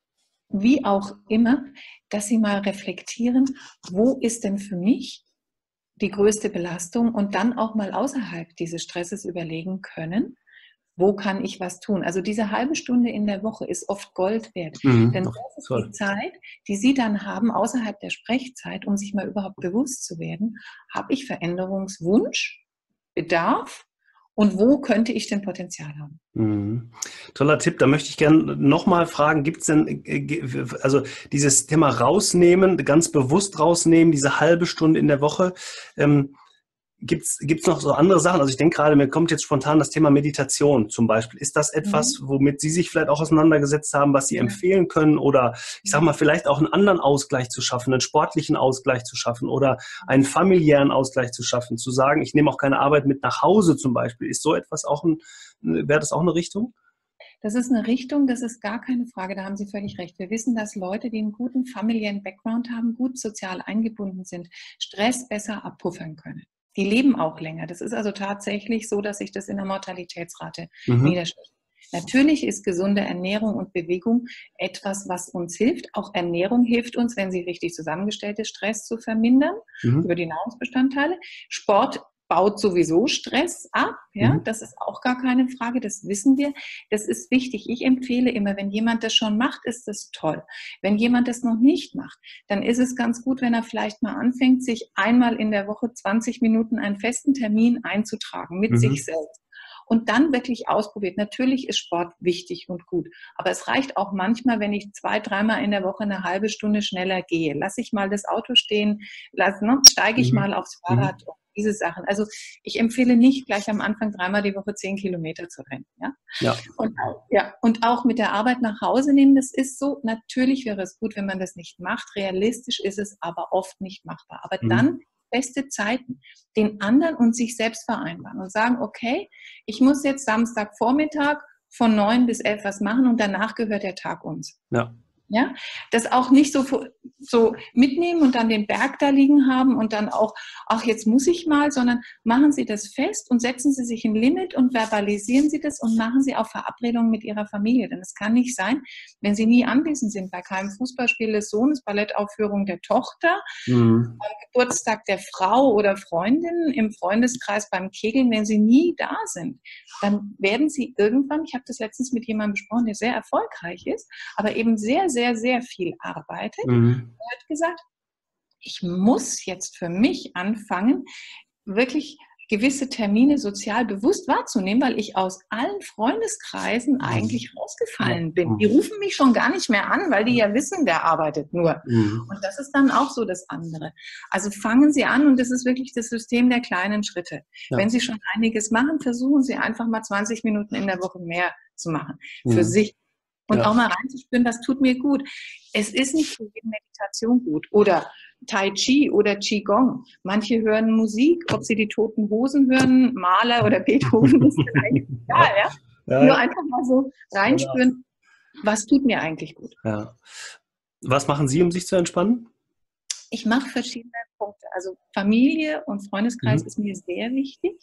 wie auch immer, dass sie mal reflektieren, wo ist denn für mich die größte Belastung und dann auch mal außerhalb dieses Stresses überlegen können, wo kann ich was tun? Also diese halbe Stunde in der Woche ist oft Gold wert. Mhm, denn das ist toll. Die Zeit, die Sie dann haben außerhalb der Sprechzeit, um sich mal überhaupt bewusst zu werden, habe ich Veränderungswunsch, Bedarf und wo könnte ich denn Potenzial haben? Mhm. Toller Tipp, da möchte ich gerne nochmal fragen, gibt es denn, also dieses Thema rausnehmen, ganz bewusst rausnehmen, diese halbe Stunde in der Woche, ähm, Gibt es noch so andere Sachen? Also ich denke gerade, mir kommt jetzt spontan das Thema Meditation zum Beispiel. Ist das etwas, mhm. womit Sie sich vielleicht auch auseinandergesetzt haben, was Sie ja. empfehlen können? Oder ich sage mal, vielleicht auch einen anderen Ausgleich zu schaffen, einen sportlichen Ausgleich zu schaffen oder einen familiären Ausgleich zu schaffen? Zu sagen, ich nehme auch keine Arbeit mit nach Hause zum Beispiel. Ist so etwas auch ein, wäre das auch eine Richtung? Das ist eine Richtung, das ist gar keine Frage, da haben Sie völlig recht. Wir wissen, dass Leute, die einen guten familiären Background haben, gut sozial eingebunden sind, Stress besser abpuffern können. Die leben auch länger. Das ist also tatsächlich so, dass sich das in der Mortalitätsrate mhm. niederschlägt. Natürlich ist gesunde Ernährung und Bewegung etwas, was uns hilft. Auch Ernährung hilft uns, wenn sie richtig zusammengestellt ist, Stress zu vermindern mhm. über die Nahrungsbestandteile. Sport baut sowieso Stress ab. Ja, mhm. das ist auch gar keine Frage. Das wissen wir. Das ist wichtig. Ich empfehle immer, wenn jemand das schon macht, ist das toll. Wenn jemand das noch nicht macht, dann ist es ganz gut, wenn er vielleicht mal anfängt, sich einmal in der Woche zwanzig Minuten einen festen Termin einzutragen mit mhm. sich selbst. Und dann wirklich ausprobiert. Natürlich ist Sport wichtig und gut, aber es reicht auch manchmal, wenn ich zwei, dreimal in der Woche eine halbe Stunde schneller gehe. Lass ich mal das Auto stehen, lass, ne, steige ich mhm. mal aufs Fahrrad. Mhm. diese Sachen. Also ich empfehle nicht gleich am Anfang dreimal die Woche zehn Kilometer zu rennen. Ja? Ja. Und, auch, ja. und auch mit der Arbeit nach Hause nehmen, das ist so, natürlich wäre es gut, wenn man das nicht macht. Realistisch ist es aber oft nicht machbar. Aber Mhm. dann feste Zeiten den anderen und sich selbst vereinbaren und sagen, okay, ich muss jetzt Samstagvormittag von neun bis elf was machen und danach gehört der Tag uns. Ja. Ja, das auch nicht so, so mitnehmen und dann den Berg da liegen haben und dann auch, ach, jetzt muss ich mal, sondern machen Sie das fest und setzen Sie sich ein Limit und verbalisieren Sie das und machen Sie auch Verabredungen mit Ihrer Familie. Denn es kann nicht sein, wenn Sie nie anwesend sind bei keinem Fußballspiel des Sohnes, Ballettaufführung der Tochter, Mhm. beim Geburtstag der Frau oder Freundin, im Freundeskreis beim Kegeln, wenn Sie nie da sind, dann werden Sie irgendwann, ich habe das letztens mit jemandem besprochen, der sehr erfolgreich ist, aber eben sehr, sehr sehr, sehr viel arbeitet. Mhm. Er hat gesagt, ich muss jetzt für mich anfangen, wirklich gewisse Termine sozial bewusst wahrzunehmen, weil ich aus allen Freundeskreisen Mhm. eigentlich rausgefallen Ja. bin. Die rufen mich schon gar nicht mehr an, weil die ja wissen, der arbeitet nur. Mhm. Und das ist dann auch so das andere. Also fangen Sie an und das ist wirklich das System der kleinen Schritte. Ja. Wenn Sie schon einiges machen, versuchen Sie einfach mal zwanzig Minuten in der Woche mehr zu machen. Mhm. Für sich. Und Ja. auch mal reinzuspüren, was tut mir gut. Es ist nicht für jeden Meditation gut. Oder Tai Chi oder Qigong. Manche hören Musik, ob sie die Toten Hosen hören, Mahler oder Beethoven, ist eigentlich egal. Ja? Ja, Nur ja. einfach mal so reinspüren, was tut mir eigentlich gut. Ja. Was machen Sie, um sich zu entspannen? Ich mache verschiedene Punkte. Also Familie und Freundeskreis Mhm. ist mir sehr wichtig.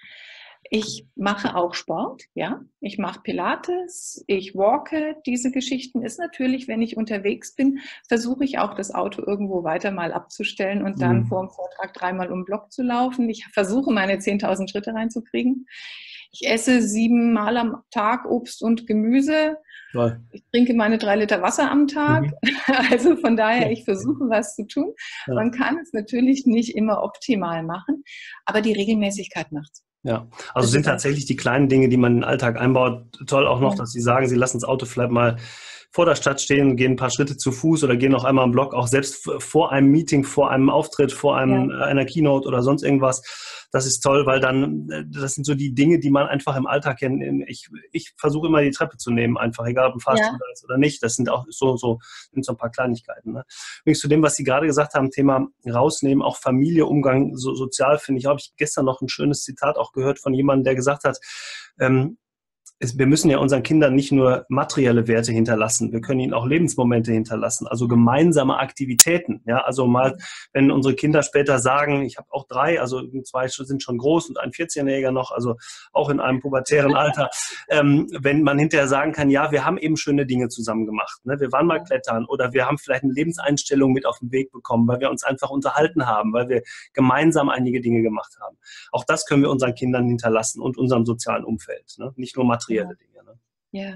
Ich mache auch Sport, ja. Ich mache Pilates, ich walke. Diese Geschichten ist natürlich, wenn ich unterwegs bin, versuche ich auch das Auto irgendwo weiter mal abzustellen und dann Mhm. vor dem Vortrag dreimal um den Block zu laufen. Ich versuche, meine zehntausend Schritte reinzukriegen. Ich esse siebenmal am Tag Obst und Gemüse. Toll. Ich trinke meine drei Liter Wasser am Tag. Mhm. Also von daher, ich versuche, was zu tun. Ja. Man kann es natürlich nicht immer optimal machen, aber die Regelmäßigkeit macht's. Ja, also sind tatsächlich die kleinen Dinge, die man in den Alltag einbaut. Toll auch noch, Ja. dass Sie sagen, Sie lassen das Auto vielleicht mal vor der Stadt stehen, gehen ein paar Schritte zu Fuß oder gehen noch einmal im Block, auch selbst vor einem Meeting, vor einem Auftritt, vor einem, Ja. einer Keynote oder sonst irgendwas. Das ist toll, weil dann, das sind so die Dinge, die man einfach im Alltag kennt. Ich, ich versuche immer die Treppe zu nehmen, einfach, egal ob ein Fahrstuhl Ja. da ist oder nicht. Das sind auch so, so, sind so ein paar Kleinigkeiten. Ne? Übrigens zu dem, was Sie gerade gesagt haben, Thema rausnehmen, auch Familie, Umgang, so sozial, finde ich, habe ich gestern noch ein schönes Zitat auch gehört von jemandem, der gesagt hat, ähm, wir müssen ja unseren Kindern nicht nur materielle Werte hinterlassen, wir können ihnen auch Lebensmomente hinterlassen, also gemeinsame Aktivitäten. Ja, also mal, wenn unsere Kinder später sagen, ich habe auch drei, also zwei sind schon groß und ein vierzehnjähriger noch, also auch in einem pubertären Alter, ähm, wenn man hinterher sagen kann, ja, wir haben eben schöne Dinge zusammen gemacht. Ne? Wir waren mal klettern oder wir haben vielleicht eine Lebenseinstellung mit auf den Weg bekommen, weil wir uns einfach unterhalten haben, weil wir gemeinsam einige Dinge gemacht haben. Auch das können wir unseren Kindern hinterlassen und unserem sozialen Umfeld, ne? Nicht nur materielle Ja. Dinge. Ne? Ja.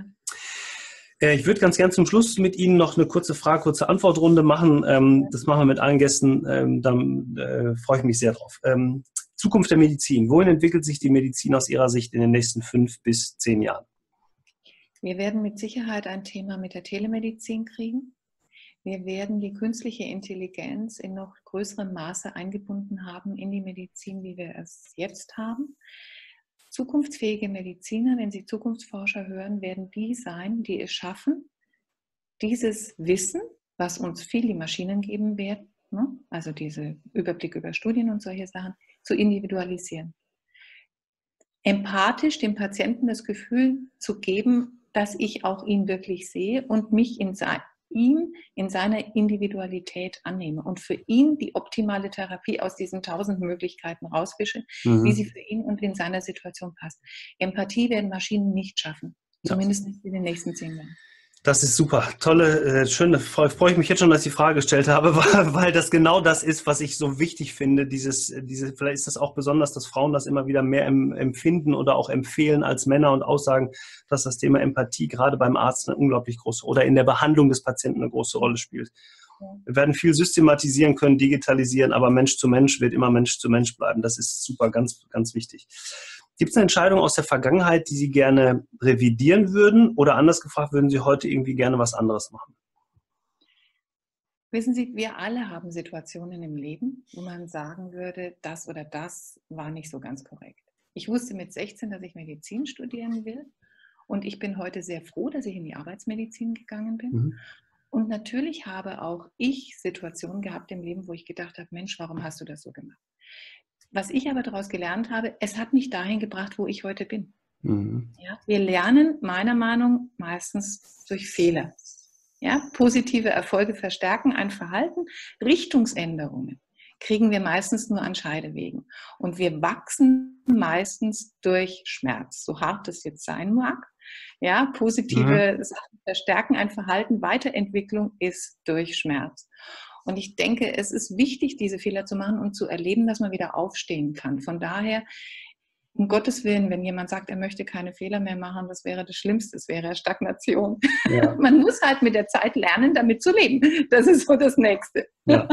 Ich würde ganz gern zum Schluss mit Ihnen noch eine kurze Frage, kurze Antwortrunde machen. Ähm, das machen wir mit allen Gästen. Ähm, dann äh, freue ich mich sehr drauf. Ähm, Zukunft der Medizin. Wohin entwickelt sich die Medizin aus Ihrer Sicht in den nächsten fünf bis zehn Jahren? Wir werden mit Sicherheit ein Thema mit der Telemedizin kriegen. Wir werden die künstliche Intelligenz in noch größerem Maße eingebunden haben in die Medizin, wie wir es jetzt haben. Zukunftsfähige Mediziner, wenn Sie Zukunftsforscher hören, werden die sein, die es schaffen, dieses Wissen, was uns viel die Maschinen geben werden, ne? Also diese Überblick über Studien und solche Sachen, zu individualisieren. Empathisch dem Patienten das Gefühl zu geben, dass ich auch ihn wirklich sehe und mich in sein, ihm in seiner Individualität annehme und für ihn die optimale Therapie aus diesen tausend Möglichkeiten rausfische, mhm. wie sie für ihn und in seiner Situation passt. Empathie werden Maschinen nicht schaffen, zumindest ja. nicht in den nächsten zehn Jahren. Das ist super. Tolle, äh, schöne, freue ich mich jetzt schon, dass ich die Frage gestellt habe, weil, weil das genau das ist, was ich so wichtig finde. Dieses, diese, vielleicht ist das auch besonders, dass Frauen das immer wieder mehr em, empfinden oder auch empfehlen als Männer und aussagen, dass das Thema Empathie gerade beim Arzt eine unglaublich große oder in der Behandlung des Patienten eine große Rolle spielt. Wir werden viel systematisieren können, digitalisieren, aber Mensch zu Mensch wird immer Mensch zu Mensch bleiben. Das ist super, ganz, ganz wichtig. Gibt es eine Entscheidung aus der Vergangenheit, die Sie gerne revidieren würden? Oder anders gefragt, würden Sie heute irgendwie gerne was anderes machen? Wissen Sie, wir alle haben Situationen im Leben, wo man sagen würde, das oder das war nicht so ganz korrekt. Ich wusste mit sechzehn, dass ich Medizin studieren will und ich bin heute sehr froh, dass ich in die Arbeitsmedizin gegangen bin. Mhm. Und natürlich habe auch ich Situationen gehabt im Leben, wo ich gedacht habe, Mensch, warum hast du das so gemacht? Was ich aber daraus gelernt habe, es hat mich dahin gebracht, wo ich heute bin. Mhm. Ja, wir lernen meiner Meinung nach meistens durch Fehler. Ja, positive Erfolge verstärken ein Verhalten. Richtungsänderungen kriegen wir meistens nur an Scheidewegen. Und wir wachsen meistens durch Schmerz, so hart es jetzt sein mag. Ja, positive Mhm. Sachen verstärken ein Verhalten. Weiterentwicklung ist durch Schmerz. Und ich denke, es ist wichtig, diese Fehler zu machen und zu erleben, dass man wieder aufstehen kann. Von daher, um Gottes Willen, wenn jemand sagt, er möchte keine Fehler mehr machen, das wäre das Schlimmste, das wäre Stagnation. Ja. Man muss halt mit der Zeit lernen, damit zu leben. Das ist so das Nächste. Ja.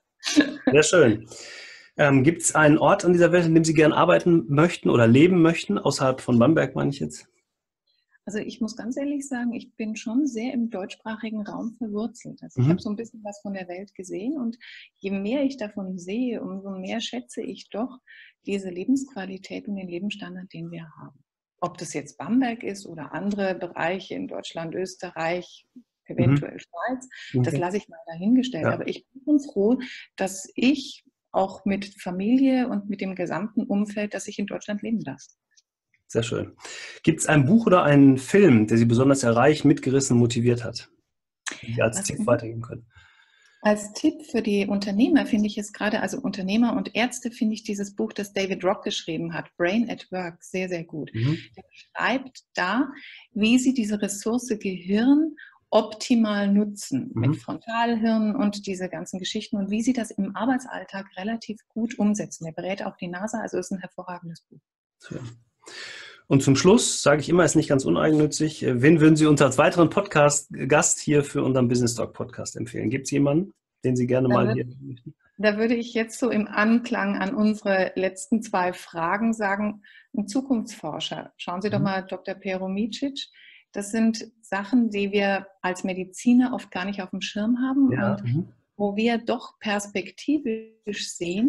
Sehr schön. Ähm, gibt es einen Ort an dieser Welt, in dem Sie gern arbeiten möchten oder leben möchten, außerhalb von Bamberg, meine ich jetzt? Also ich muss ganz ehrlich sagen, ich bin schon sehr im deutschsprachigen Raum verwurzelt. Also ich habe Mhm. so ein bisschen was von der Welt gesehen und je mehr ich davon sehe, umso mehr schätze ich doch diese Lebensqualität und den Lebensstandard, den wir haben. Ob das jetzt Bamberg ist oder andere Bereiche in Deutschland, Österreich, Mhm. eventuell Schweiz, das Okay. lasse ich mal dahingestellt. Ja, Aber ich bin schon froh, dass ich auch mit Familie und mit dem gesamten Umfeld, dass ich in Deutschland leben darf. sehr schön. Gibt es ein Buch oder einen Film, der Sie besonders erreicht, mitgerissen, motiviert hat, den Sie als Was Tipp weitergeben können? Als Tipp für die Unternehmer finde ich es gerade, also Unternehmer und Ärzte, finde ich dieses Buch, das David Rock geschrieben hat, Brain at Work, sehr, sehr gut. Mhm. Der beschreibt da, wie sie diese Ressource Gehirn optimal nutzen mit Mhm. Frontalhirn und diese ganzen Geschichten und wie sie das im Arbeitsalltag relativ gut umsetzen. Der berät auch die NASA, also ist ein hervorragendes Buch. Schön. Und zum Schluss sage ich immer, ist nicht ganz uneigennützig, äh, wen würden Sie uns als weiteren Podcast-Gast hier für unseren Business Talk Podcast empfehlen? Gibt es jemanden, den Sie gerne Da, mal wird, hier möchten? da würde ich jetzt so im Anklang an unsere letzten zwei Fragen sagen, ein Zukunftsforscher. Schauen Sie doch Mhm. mal Doktor Pero Micic. Das sind Sachen, die wir als Mediziner oft gar nicht auf dem Schirm haben Ja. und Mhm. wo wir doch perspektivisch sehen,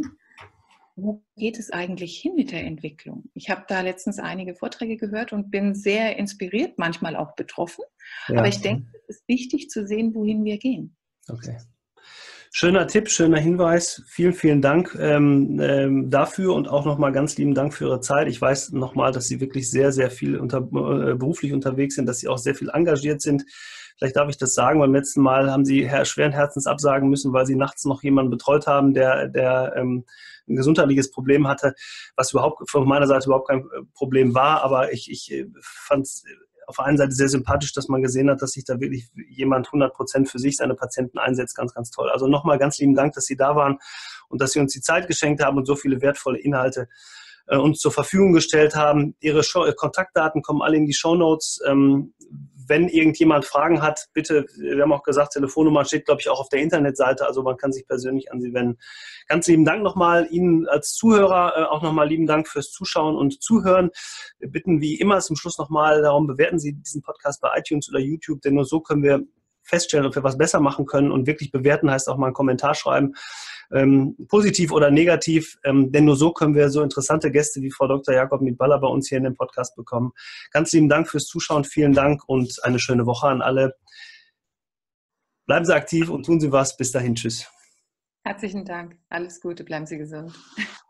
wo geht es eigentlich hin mit der Entwicklung? Ich habe da letztens einige Vorträge gehört und bin sehr inspiriert, manchmal auch betroffen. Aber Ja. ich denke, es ist wichtig zu sehen, wohin wir gehen. Okay. Schöner Tipp, schöner Hinweis. Vielen, vielen Dank ähm, ähm, dafür und auch nochmal ganz lieben Dank für Ihre Zeit. Ich weiß nochmal, dass Sie wirklich sehr, sehr viel unter, äh, beruflich unterwegs sind, dass Sie auch sehr viel engagiert sind. Vielleicht darf ich das sagen, beim letzten Mal haben Sie her schweren Herzens absagen müssen, weil Sie nachts noch jemanden betreut haben, der, der ähm, ein gesundheitliches Problem hatte, was überhaupt von meiner Seite überhaupt kein Problem war. Aber ich, ich fand es auf der einen Seite sehr sympathisch, dass man gesehen hat, dass sich da wirklich jemand hundert Prozent für sich, seine Patienten einsetzt. Ganz, ganz toll. Also nochmal ganz lieben Dank, dass Sie da waren und dass Sie uns die Zeit geschenkt haben und so viele wertvolle Inhalte äh, uns zur Verfügung gestellt haben. Ihre Show, äh, Kontaktdaten kommen alle in die Shownotes. Ähm, wenn irgendjemand Fragen hat, bitte, wir haben auch gesagt, Telefonnummer steht, glaube ich, auch auf der Internetseite, also man kann sich persönlich an Sie wenden. Ganz lieben Dank nochmal Ihnen als Zuhörer, äh, auch nochmal lieben Dank fürs Zuschauen und Zuhören. Wir bitten wie immer zum Schluss nochmal darum, bewerten Sie diesen Podcast bei iTunes oder YouTube, denn nur so können wir feststellen, ob wir was besser machen können, und wirklich bewerten heißt auch mal einen Kommentar schreiben, ähm, positiv oder negativ, ähm, denn nur so können wir so interessante Gäste wie Frau Doktor Jakob Mietballer bei uns hier in dem Podcast bekommen. Ganz lieben Dank fürs Zuschauen, vielen Dank und eine schöne Woche an alle. Bleiben Sie aktiv und tun Sie was. Bis dahin, tschüss. Herzlichen Dank. Alles Gute. Bleiben Sie gesund.